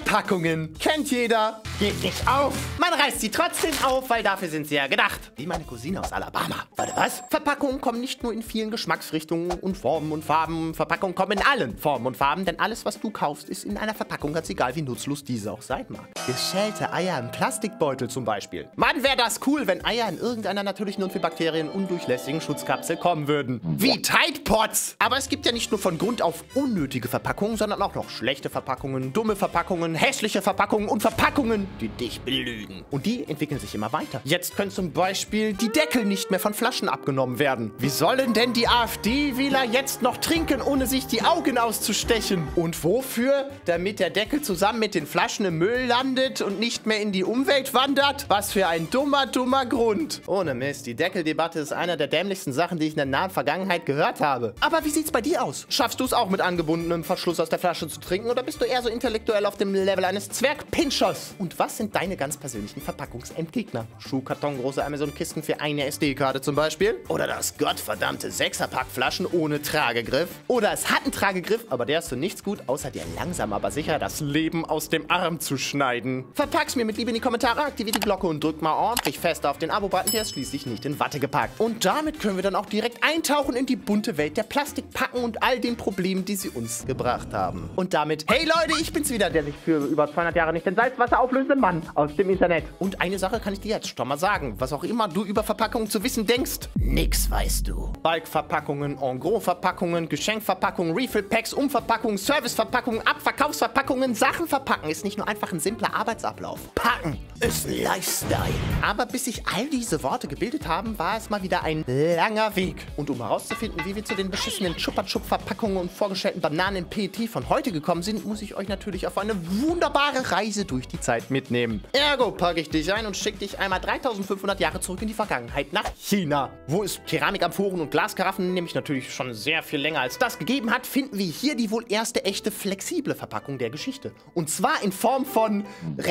Verpackungen. Kennt jeder. Geht nicht auf. Man reißt sie trotzdem auf, weil dafür sind sie ja gedacht. Wie meine Cousine aus Alabama. Warte, was? Verpackungen kommen nicht nur in vielen Geschmacksrichtungen und Formen und Farben. Verpackungen kommen in allen Formen und Farben, denn alles, was du kaufst, ist in einer Verpackung, ganz egal, wie nutzlos diese auch sein mag. Geschälte Eier im Plastikbeutel zum Beispiel. Mann, wäre das cool, wenn Eier in irgendeiner natürlichen und für Bakterien undurchlässigen Schutzkapsel kommen würden. Wie Tide Pods! Aber es gibt ja nicht nur von Grund auf unnötige Verpackungen, sondern auch noch schlechte Verpackungen, dumme Verpackungen, hässliche Verpackungen und Verpackungen, die dich belügen. Und die entwickeln sich immer weiter. Jetzt können zum Beispiel die Deckel nicht mehr von Flaschen abgenommen werden. Wie sollen denn die AfD-Wähler jetzt noch trinken, ohne sich die Augen auszustechen? Und wofür? Damit der Deckel zusammen mit den Flaschen im Müll landet und nicht mehr in die Umwelt wandert? Was für ein dummer Grund. Ohne Mist, die Deckeldebatte ist einer der dämlichsten Sachen, die ich in der nahen Vergangenheit gehört habe. Aber wie sieht's bei dir aus? Schaffst du es auch mit angebundenem Verschluss aus der Flasche zu trinken oder bist du eher so intellektuell auf dem Level eines Zwergpinschers? Und was sind deine ganz persönlichen Verpackungsendgegner? Schuhkartongroße Amazon-Kisten für eine SD-Karte zum Beispiel? Oder das gottverdammte Sechserpack-Flaschen ohne Tragegriff? Oder es hat einen Tragegriff, aber der ist so nichts gut, außer dir langsam aber sicher das Leben aus dem Arm zu schneiden. Verpack's mir mit Liebe in die Kommentare, aktiviert die Glocke und drückt mal ordentlich fest auf den Abo-Button, der ist schließlich nicht in Watte gepackt. Und damit können wir dann auch direkt eintauchen in die bunte Welt der Plastikpacken und all den Problemen, die sie uns gebracht haben. Und damit, hey Leute, ich bin's wieder, der sich für über 200 Jahre nicht in Salzwasser auflösende Mann aus dem Internet. Und eine Sache kann ich dir jetzt schon mal sagen, was auch immer du über Verpackungen zu wissen denkst, nix weißt du. Bulkverpackungen, En-Gros-Verpackungen, Geschenkverpackungen, Refill-Packs, Umverpackungen, Serviceverpackungen, Abverkaufsverpackungen, Sachen verpacken ist nicht nur einfach ein simpler Arbeitsablauf. Packen ist ein Lifestyle. Aber bis sich all diese Worte gebildet haben, war es mal wieder ein langer Weg. Und um herauszufinden, wie wir zu den beschissenen Chupa-Chup-Verpackungen und vorgestellten Bananen in PET von heute gekommen sind, muss ich euch natürlich auf eine wunderbare Reise durch die Zeit mitnehmen. Ergo packe ich dich ein und schicke dich einmal 3500 Jahre zurück in die Vergangenheit nach China. Wo es Keramikamphoren und Glaskaraffen, nämlich natürlich schon sehr viel länger als das gegeben hat, finden wir hier die wohl erste echte flexible Verpackung der Geschichte. Und zwar in Form von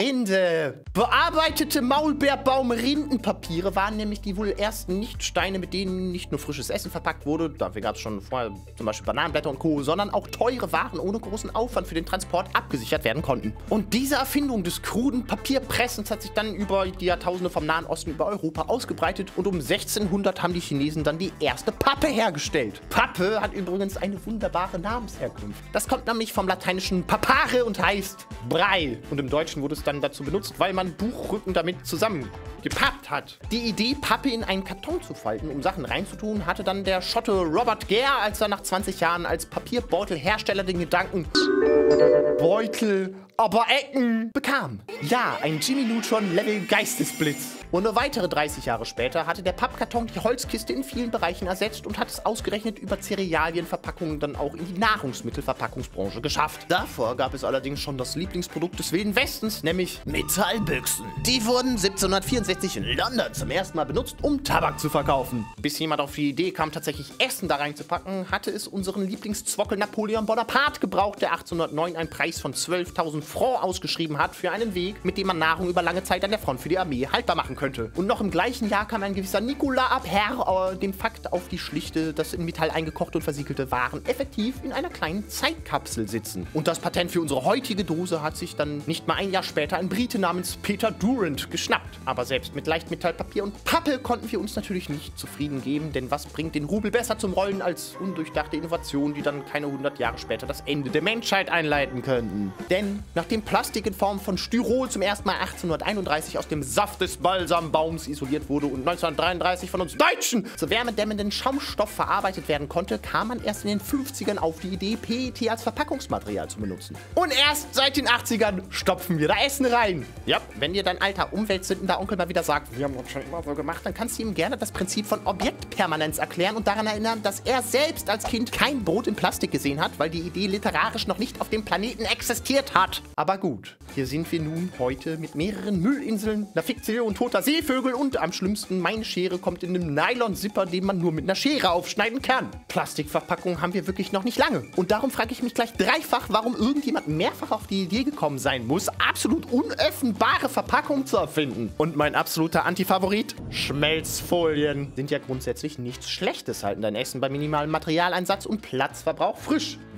Rinde. Bearbeitete Maulbeerbaum-Rindenpapiere waren nämlich die wohl ersten Nichtsteine, mit denen nicht nur frisches Essen verpackt wurde, dafür gab es schon vorher zum Beispiel Bananenblätter und Co., sondern auch teure Waren ohne großen Aufwand für den Transport abgesichert werden konnten. Und diese Erfindung des kruden Papierpressens hat sich dann über die Jahrtausende vom Nahen Osten über Europa ausgebreitet und um 1600 haben die Chinesen dann die erste Pappe hergestellt. Pappe hat übrigens eine wunderbare Namensherkunft. Das kommt nämlich vom lateinischen papare und heißt Brei. Und im Deutschen wurde es dann dazu benutzt, weil man Buchrücken damit zusammengepappt hat. Die Idee, Pappe in einen Karton zu falten, um Sachen reinzutun, hatte dann der Schotte Robert Gere, als er nach 20 Jahren als Papierbeutelhersteller den Gedanken Beutel, aber Ecken bekam. Ja, ein Jimmy Neutron-Level Geistesblitz. Und nur weitere 30 Jahre später hatte der Pappkarton die Holzkiste in vielen Bereichen ersetzt und hat es ausgerechnet über Cerealienverpackungen dann auch in die Nahrungsmittelverpackungsbranche geschafft. Davor gab es allerdings schon das Lieblingsprodukt des Wilden Westens, nämlich Metallbüchsen. Die wurden 1764 in London zum ersten Mal benutzt, um Tabak zu verkaufen. Bis jemand auf die Idee kam, tatsächlich Essen da reinzupacken, hatte es unseren Lieblingszwockel Napoleon Bonaparte gebraucht, der 1809 einen Preis von 12.000 Francs ausgeschrieben hat für einen Weg, mit dem man Nahrung über lange Zeit an der Front für die Armee haltbar machen könnte. Und noch im gleichen Jahr kam ein gewisser Nicolas Appert dem Fakt auf die Schlichte, dass in Metall eingekochte und versiegelte Waren effektiv in einer kleinen Zeitkapsel sitzen. Und das Patent für unsere heutige Dose hat sich dann nicht mal ein Jahr später ein Brite namens Peter Durant geschnappt. Aber selbst mit Leichtmetallpapier und Pappe konnten wir uns natürlich nicht zufrieden geben, denn was bringt den Rubel besser zum Rollen als undurchdachte Innovationen, die dann keine 100 Jahre später das Ende der Menschheit einleiten könnten. Denn nachdem Plastik in Form von Styrol zum ersten Mal 1831 aus dem Saft des Balsambaums isoliert wurde und 1933 von uns Deutschen zu wärmedämmenden Schaumstoff verarbeitet werden konnte, kam man erst in den 50ern auf die Idee, PET als Verpackungsmaterial zu benutzen. Und erst seit den 80ern stopfen wir da Essen rein. Ja, wenn dir dein alter umweltsündender Onkel mal wieder sagt, wir haben das schon immer so gemacht, dann kannst du ihm gerne das Prinzip von Objektpermanenz erklären und daran erinnern, dass er selbst als Kind kein Brot in Plastik gesehen hat, weil die Idee literarisch noch nicht auf dem Planeten existiert hat. Aber gut, hier sind wir nun heute mit mehreren Müllinseln, einer Fiktion toter Seevögel und am schlimmsten, meine Schere kommt in einem Nylon-Zipper, den man nur mit einer Schere aufschneiden kann. Plastikverpackungen haben wir wirklich noch nicht lange. Und darum frage ich mich gleich dreifach, warum irgendjemand mehrfach auf die Idee gekommen sein muss, absolut unöffnbare Verpackungen zu erfinden. Und mein absoluter Antifavorit? Schmelzfolien. Sind ja grundsätzlich nichts Schlechtes, halten dein Essen bei minimalem Materialeinsatz und Platzverbrauch frisch. Was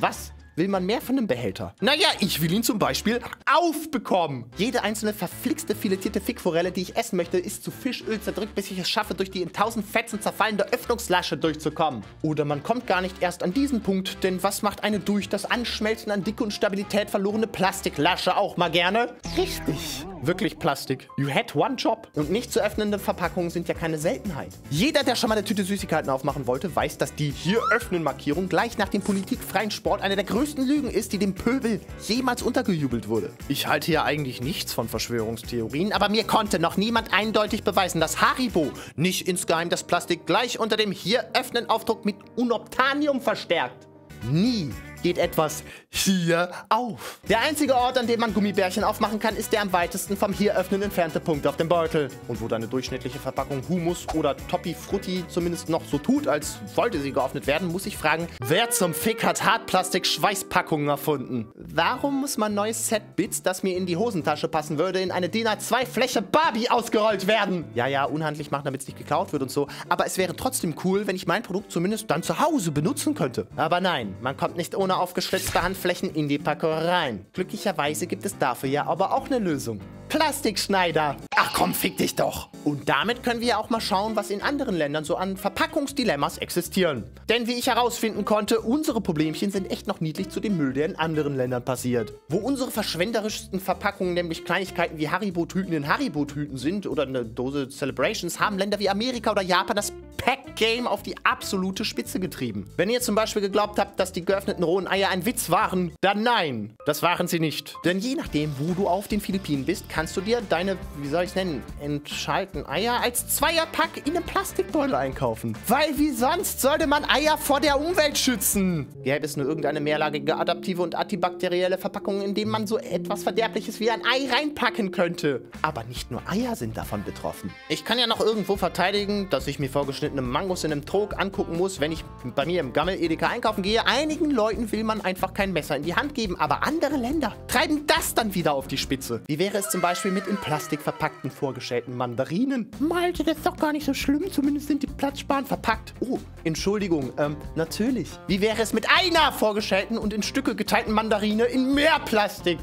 will man mehr von einem Behälter? Naja, ich will ihn zum Beispiel aufbekommen. Jede einzelne verflixte, filetierte Fickforelle, die ich essen möchte, ist zu Fischöl zerdrückt, bis ich es schaffe, durch die in 1000 Fetzen zerfallende Öffnungslasche durchzukommen. Oder man kommt gar nicht erst an diesen Punkt, denn was macht eine durch das Anschmelzen an Dicke und Stabilität verlorene Plastiklasche auch mal gerne? Richtig. Wirklich Plastik. You had one job. Und nicht zu öffnende Verpackungen sind ja keine Seltenheit. Jeder, der schon mal eine Tüte Süßigkeiten aufmachen wollte, weiß, dass die Hier-Öffnen-Markierung gleich nach dem politikfreien Sport eine der größten Lügen ist, die dem Pöbel jemals untergejubelt wurde. Ich halte hier eigentlich nichts von Verschwörungstheorien, aber mir konnte noch niemand eindeutig beweisen, dass Haribo nicht insgeheim das Plastik gleich unter dem Hier-Öffnen-Aufdruck mit Unobtainium verstärkt. Nie geht etwas hier auf. Der einzige Ort, an dem man Gummibärchen aufmachen kann, ist der am weitesten vom hier öffnen entfernte Punkt auf dem Beutel. Und wo deine durchschnittliche Verpackung Hummus oder Topi Frutti zumindest noch so tut, als wollte sie geöffnet werden, muss ich fragen, wer zum Fick hat Hartplastik-Schweißpackungen erfunden? Warum muss mein neues Set Bits, das mir in die Hosentasche passen würde, in eine DIN A2-Fläche Barbie ausgerollt werden? Ja, unhandlich machen, damit es nicht geklaut wird und so. Aber es wäre trotzdem cool, wenn ich mein Produkt zumindest dann zu Hause benutzen könnte. Aber nein, man kommt nicht ohne aufgeschlitzte Handflächen in die Packung rein. Glücklicherweise gibt es dafür ja aber auch eine Lösung. Plastikschneider. Ach komm, fick dich doch. Und damit können wir ja auch mal schauen, was in anderen Ländern so an Verpackungsdilemmas existieren. Denn wie ich herausfinden konnte, unsere Problemchen sind echt noch niedlich zu dem Müll, der in anderen Ländern passiert. Wo unsere verschwenderischsten Verpackungen nämlich Kleinigkeiten wie Haribo-Tüten in Haribo-Tüten sind oder eine Dose Celebrations, haben Länder wie Amerika oder Japan das Pack-Game auf die absolute Spitze getrieben. Wenn ihr zum Beispiel geglaubt habt, dass die geöffneten rohen Eier ein Witz waren, dann nein, das waren sie nicht. Denn je nachdem, wo du auf den Philippinen bist, kannst du dir deine, wie soll ich es nennen, entscheideten Eier als Zweierpack in einem Plastikbeutel einkaufen. Weil wie sonst sollte man Eier vor der Umwelt schützen? Gäbe es nur irgendeine mehrlagige, adaptive und antibakterielle Verpackung, in dem man so etwas Verderbliches wie ein Ei reinpacken könnte. Aber nicht nur Eier sind davon betroffen. Ich kann ja noch irgendwo verteidigen, dass ich mir vorgeschnittene Mangos in einem Trog angucken muss, wenn ich bei mir im Gammel-Edeka einkaufen gehe. Einigen Leuten will man einfach kein Messer in die Hand geben, aber andere Länder treiben das dann wieder auf die Spitze. Wie wäre es zum Beispiel mit in Plastik verpackten vorgeschälten Mandarinen? Malte, das ist doch gar nicht so schlimm, zumindest sind die platzsparend verpackt. Oh, Entschuldigung, natürlich. Wie wäre es mit einer vorgeschälten und in Stücke geteilten Mandarine in mehr Plastik?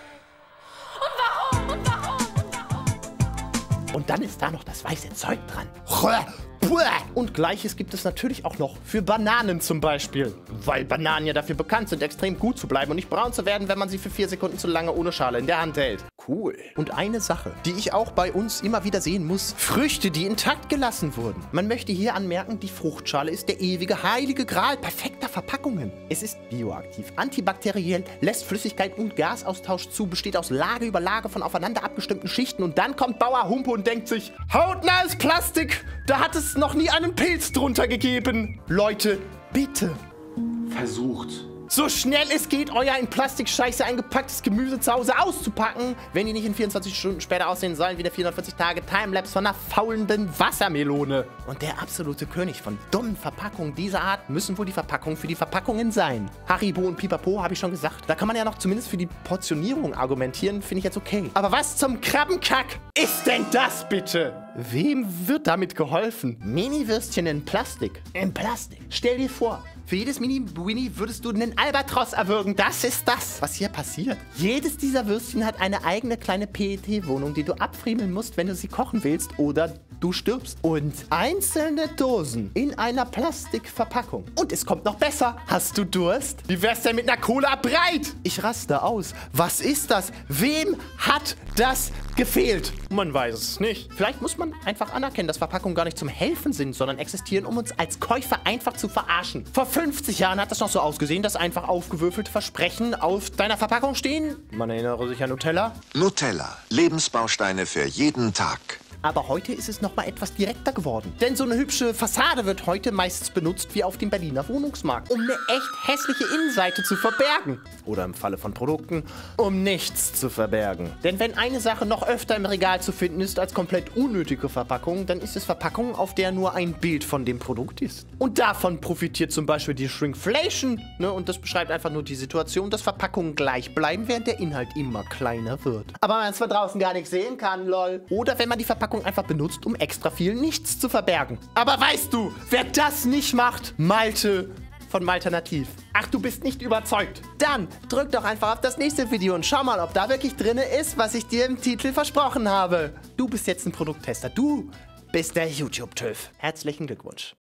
Und dann ist da noch das weiße Zeug dran. Und Gleiches gibt es natürlich auch noch für Bananen zum Beispiel. Weil Bananen ja dafür bekannt sind, extrem gut zu bleiben und nicht braun zu werden, wenn man sie für 4 Sekunden zu lange ohne Schale in der Hand hält. Cool. Und eine Sache, die ich auch bei uns immer wieder sehen muss: Früchte, die intakt gelassen wurden. Man möchte hier anmerken, die Fruchtschale ist der ewige heilige Gral perfekter Verpackungen. Es ist bioaktiv, antibakteriell, lässt Flüssigkeit und Gasaustausch zu, besteht aus Lage über Lage von aufeinander abgestimmten Schichten und dann kommt Bauer Humpe und denkt sich, hautnahes Plastik, da hat es noch nie einen Pilz drunter gegeben. Leute, bitte. Versucht. So schnell es geht, euer in Plastikscheiße eingepacktes Gemüse zu Hause auszupacken, wenn die nicht in 24 Stunden später aussehen sollen wie der 440 Tage Timelapse von einer faulenden Wassermelone. Und der absolute König von dummen Verpackungen dieser Art müssen wohl die Verpackungen für die Verpackungen sein. Haribo und Pipapo habe ich schon gesagt. Da kann man ja noch zumindest für die Portionierung argumentieren, finde ich jetzt okay. Aber was zum Krabbenkack ist denn das bitte? Wem wird damit geholfen? Mini-Würstchen in Plastik. In Plastik. Stell dir vor, für jedes Mini-Winnie würdest du einen Albatros erwürgen. Das ist das, was hier passiert. Jedes dieser Würstchen hat eine eigene kleine PET-Wohnung, die du abfriemeln musst, wenn du sie kochen willst oder du stirbst. Und einzelne Dosen in einer Plastikverpackung. Und es kommt noch besser. Hast du Durst? Wie wär's denn mit einer Cola Breit? Ich raste aus. Was ist das? Wem hat das gefehlt? Man weiß es nicht. Vielleicht muss man einfach anerkennen, dass Verpackungen gar nicht zum Helfen sind, sondern existieren, um uns als Käufer einfach zu verarschen. Vor 50 Jahren hat das noch so ausgesehen, dass einfach aufgewürfelte Versprechen auf deiner Verpackung stehen. Man erinnere sich an Nutella. Nutella. Lebensbausteine für jeden Tag. Aber heute ist es nochmal etwas direkter geworden. Denn so eine hübsche Fassade wird heute meistens benutzt wie auf dem Berliner Wohnungsmarkt, um eine echt hässliche Innenseite zu verbergen. Oder im Falle von Produkten, um nichts zu verbergen. Denn wenn eine Sache noch öfter im Regal zu finden ist als komplett unnötige Verpackung, dann ist es Verpackung, auf der nur ein Bild von dem Produkt ist. Und davon profitiert zum Beispiel die Shrinkflation. Ne? Und das beschreibt einfach nur die Situation, dass Verpackungen gleich bleiben, während der Inhalt immer kleiner wird. Aber man es von draußen gar nicht sehen kann, lol. Oder wenn man die Verpackung einfach benutzt, um extra viel nichts zu verbergen. Aber weißt du, wer das nicht macht? Malte von Malternativ. Ach, du bist nicht überzeugt. Dann drück doch einfach auf das nächste Video und schau mal, ob da wirklich drin ist, was ich dir im Titel versprochen habe. Du bist jetzt ein Produkttester. Du bist der YouTube-TÜV. Herzlichen Glückwunsch.